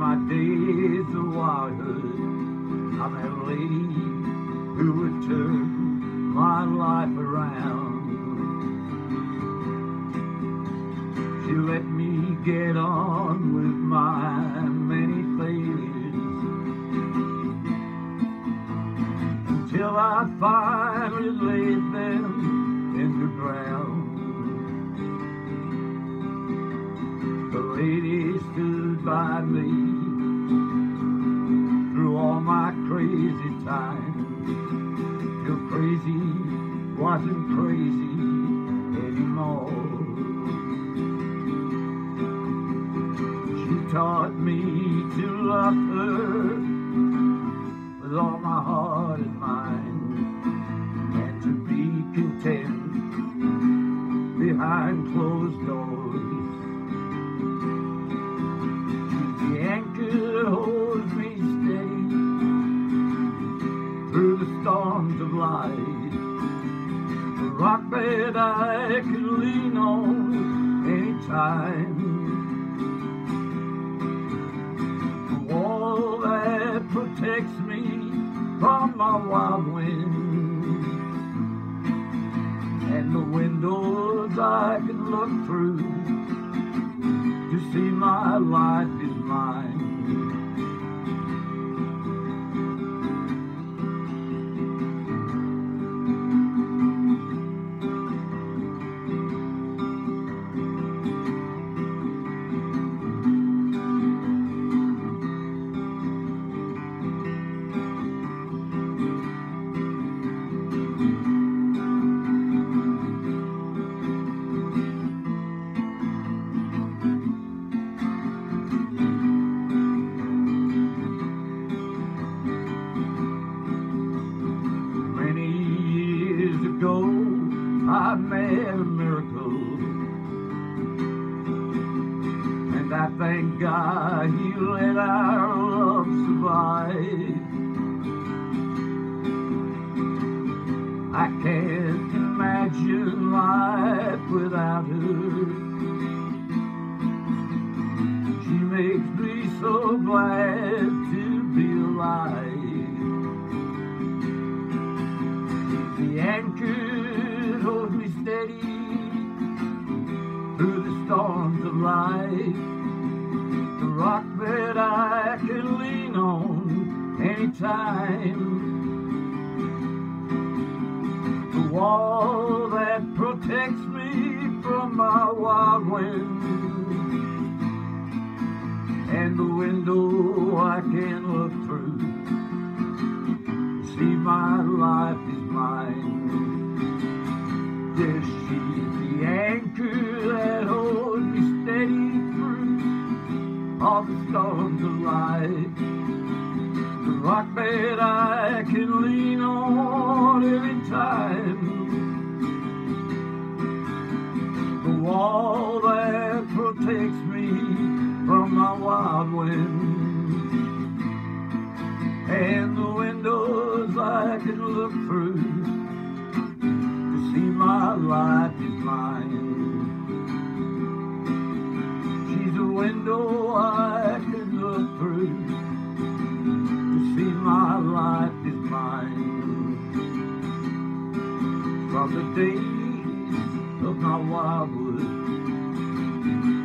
my days of wildhood, I met a lady who would turn my life around. She let me get on with my many failures until I finally laid them in the ground. The lady stood by me through all my crazy times, till crazy wasn't crazy anymore. She taught me to love her with all my heart and mind, and to be content behind closed doors. She's the anchor that holds me steady through the storms of life, the rock that I can lean on anytime, the wall that protects me from my wild winds, and the windows I can look through to see my life is mine. I met a miracle, and I thank God He let our love survive. I can't imagine life without her. She makes me so glad to be alive. The anchor holds me steady through the storms of life, the rock that I can lean on anytime, the wall that protects me from my wild winds, and the window I can look through to see my life is mine. Yes, she's the anchor that holds me steady through all the storms of life, the rock that I can lean on every time, the wall that protects me from my wild winds, and the windows I can look through. My life is mine. She's a window I can look through to see my life is mine. From the days of my wildwood